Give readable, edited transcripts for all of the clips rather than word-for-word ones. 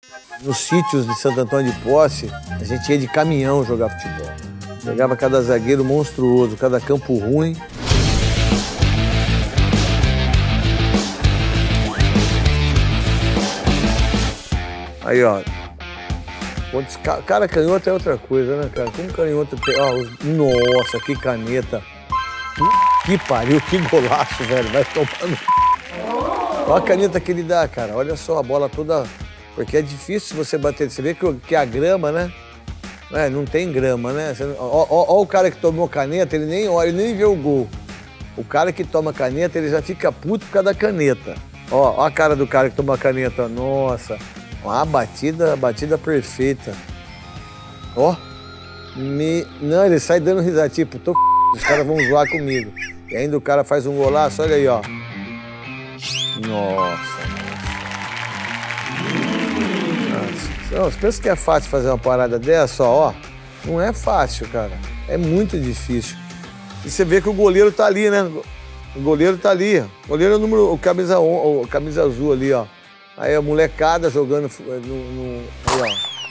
Nos sítios de Santo Antônio de Posse, a gente ia de caminhão jogar futebol. Pegava cada zagueiro monstruoso, cada campo ruim. Aí, ó. Cara, canhoto é outra coisa, né, cara? Como canhoto tem... Ó, nossa, que caneta. Que pariu, que golaço, velho. Vai tomando... Olha a caneta que ele dá, cara. Olha só, a bola toda... Porque é difícil você bater. Você vê que a grama, né? Não tem grama, né? Ó o cara que tomou caneta, ele nem olha, ele nem vê o gol. O cara que toma caneta, ele já fica puto por causa da caneta. Ó a cara do cara que toma a caneta. Nossa. Uma batida perfeita. Ó. Não, ele sai dando risada. Tipo, os caras vão zoar comigo. E ainda o cara faz um golaço, olha aí, ó. Nossa. Não, você pensa que é fácil fazer uma parada dessa, ó? Não é fácil, cara. É muito difícil. E você vê que o goleiro tá ali, né? O goleiro tá ali. O goleiro é o número, o camisa azul ali, ó. Aí a molecada jogando aí, ó.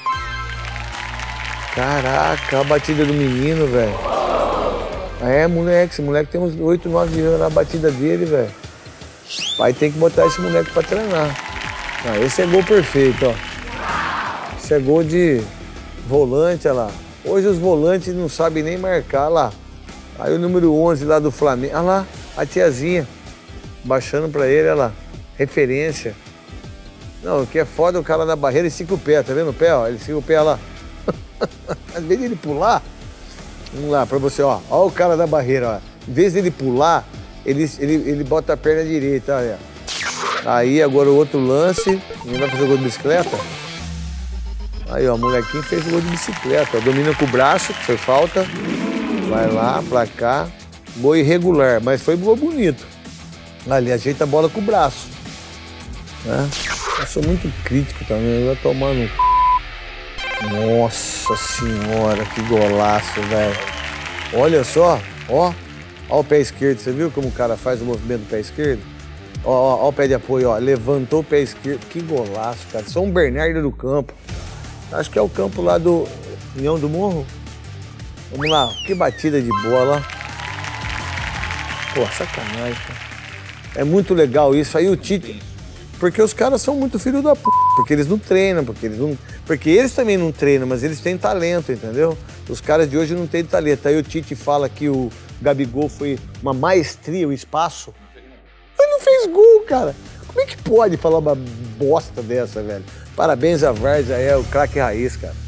Caraca, a batida do menino, velho. Moleque, esse moleque tem uns 8, 9 anos na batida dele, velho. O pai tem que botar esse moleque pra treinar. Esse é gol perfeito, ó. Esse é gol de volante, olha lá. Hoje os volantes não sabem nem marcar, olha lá. Aí o número 11 lá do Flamengo, olha lá, a tiazinha. Baixando pra ele, olha lá. Referência. Não, o que é foda, o cara na barreira, ele estica o pé, tá vendo o pé, ó? Ele estica o pé lá. Às vezes ele pular, vamos lá, pra você, ó. Ó o cara da barreira, ó. Em vez dele pular, ele bota a perna direita, olha. Aí agora o outro lance, ele vai fazer o gol de bicicleta. Aí, ó, o molequinho fez o gol de bicicleta, ó. Domina com o braço, foi falta. Vai lá, pra cá. Gol irregular, mas foi gol bonito. Ali, ajeita a bola com o braço. Né? Eu sou muito crítico também, eu vou tomar no... Nossa senhora, que golaço, velho. Olha só, ó. Ó o pé esquerdo, você viu como o cara faz o movimento do pé esquerdo? Ó o pé de apoio, ó. Levantou o pé esquerdo. Que golaço, cara. São Bernardo do Campo. Acho que é o campo lá do União do Morro. Vamos lá, que batida de bola. Pô, sacanagem, cara. É muito legal isso. Aí o Tite... Porque os caras são muito filho da p... Porque eles não treinam, porque eles também não treinam, mas eles têm talento, entendeu? Os caras de hoje não têm talento. Aí o Tite fala que o Gabigol foi uma maestria, o espaço. Ele não fez gol, cara. Como é que pode falar uma bosta dessa, velho? Parabéns a Várzea, é o craque raiz, cara.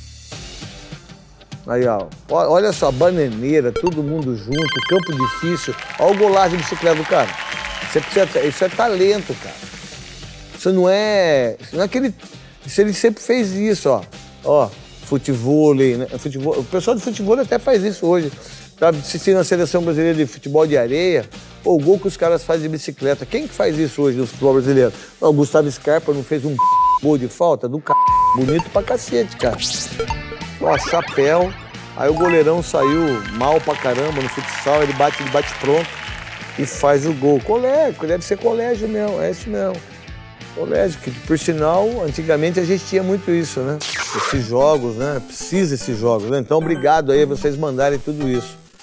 Aí, ó. Olha só, bananeira, todo mundo junto, campo difícil. Olha o golaço de bicicleta do cara. Isso é talento, cara. Isso não é aquele... Ele sempre fez isso, ó. Ó, futevôlei, né? O pessoal de futebol até faz isso hoje. Tá assistindo a Seleção Brasileira de Futebol de Areia, o gol que os caras fazem de bicicleta. Quem que faz isso hoje no futebol brasileiro? O Gustavo Scarpa não fez um gol de falta do c... Bonito pra cacete, cara. Ó, chapéu. Aí o goleirão saiu mal pra caramba no futsal, ele bate pronto e faz o gol. Colégio, deve ser colégio mesmo, é isso mesmo. Colégio, que por sinal, antigamente a gente tinha muito isso, né? Esses jogos, né? Precisa esses jogos, né? Então, obrigado aí a vocês mandarem tudo isso.